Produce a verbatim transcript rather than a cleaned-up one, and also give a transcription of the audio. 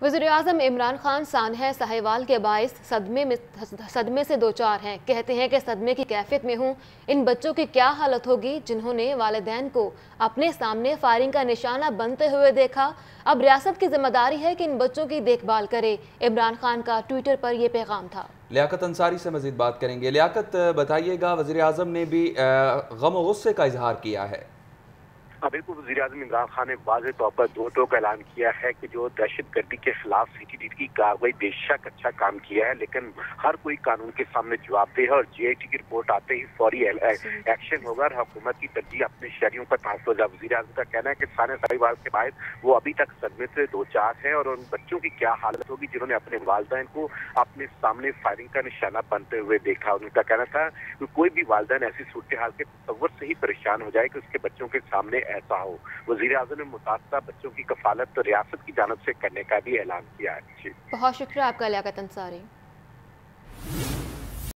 वज़ीर-ए-आज़म इमरान खान सानह साहिवाल के बाइस सदमे में सदमे से दो चार हैं। कहते हैं कि सदमे की कैफियत में हूँ। इन बच्चों की क्या हालत होगी जिन्होंने वालिदैन को अपने सामने फायरिंग का निशाना बनते हुए देखा। अब रियासत की जिम्मेदारी है कि इन बच्चों की देखभाल करे। इमरान खान का ट्विटर पर यह पैगाम था। लियाकत अंसारी से मजीद बात करेंगे। लियाकत, बताइएगा, वज़ीर-ए-आज़म ने भी गम और गुस्से का इजहार किया है। हाँ बिल्कुल, वज़ीर-ए-आज़म इमरान खान ने वाज़ेह तौर पर दो टोक ऐलान किया है कि जो दहशत गर्दी के खिलाफ सी टी डी की कार्रवाई बेशक अच्छा काम किया है, लेकिन हर कोई कानून के सामने जवाबदेह है और जे आई टी की रिपोर्ट आते ही फौरी एक्शन होगा और हुकूमत की तरजीह अपने शहरियों पर तहफ़्फ़ुज़ है। वज़ीर-ए-आज़म का कहना है कि साने साहिवाल के बाद वो अभी तक सदमे से दो चार है और उन बच्चों की क्या हालत होगी जिन्होंने अपने वालिदैन को अपने सामने फायरिंग का निशाना बनते हुए देखा। उनका कहना था कि कोई भी वालिदैन ऐसी सूरत हाल के तसव्वुर से ही परेशान हो जाए कि उसके बच्चों के सामने ऐसा हो। वज़ीर-ए-आज़म ने मुतासरा बच्चों की कफालत तो रियासत की जानब से करने का भी ऐलान किया है। बहुत शुक्रिया आपका लियाकत अंसारी।